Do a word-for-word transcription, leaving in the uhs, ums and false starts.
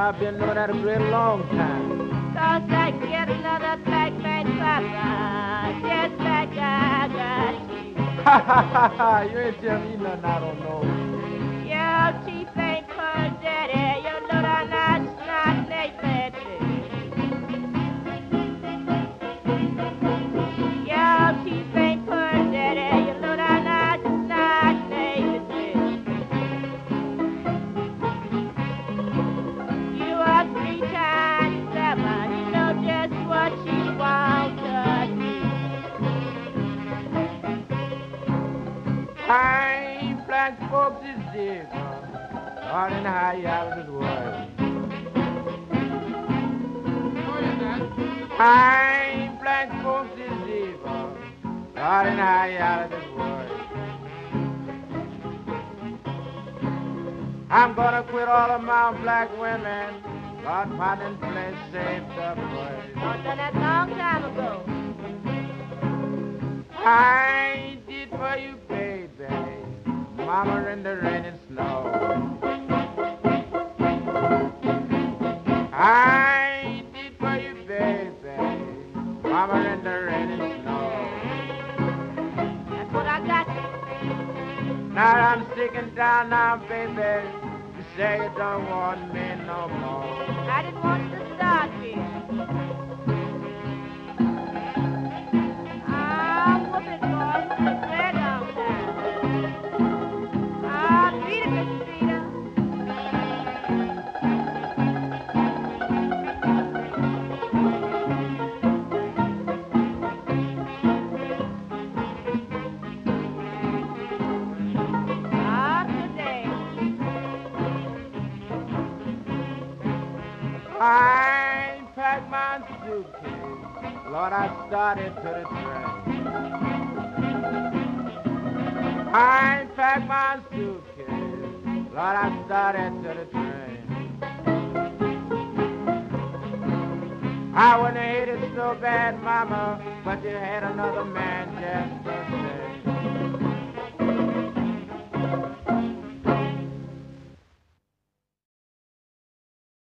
I've been doing that a great long time. Cause I get another black man papa, just like I got you. Ha ha ha ha, you ain't telling me nothing I don't know. Your teeth ain't pearl daddy, you know that not not naked. Your teeth ain't pearl daddy, you know that not not naked. You are three times seven, you know just what you want to do. I ain't black folks is different, all in high out of this world. I ain't black folks is different, all in high out of this world. I'm gonna quit all of my black women, Lord, pardon, place, save the boys. Done that long time ago. I did for you, baby, mama in the rain and snow. I did for you, baby, mama in the rain and snow. That's what I got. Now I'm sticking down now, baby, you say you don't want me no more. I didn't want you to start here. Ah, whoop it, boy. Whoop it very long time. Ah, beat it, Mister Peter. Ah, today. I packed my suitcase, Lord, I started to the train. I packed my suitcase, Lord, I started to the train. I wouldn't have hate it so bad, mama, but you had another man just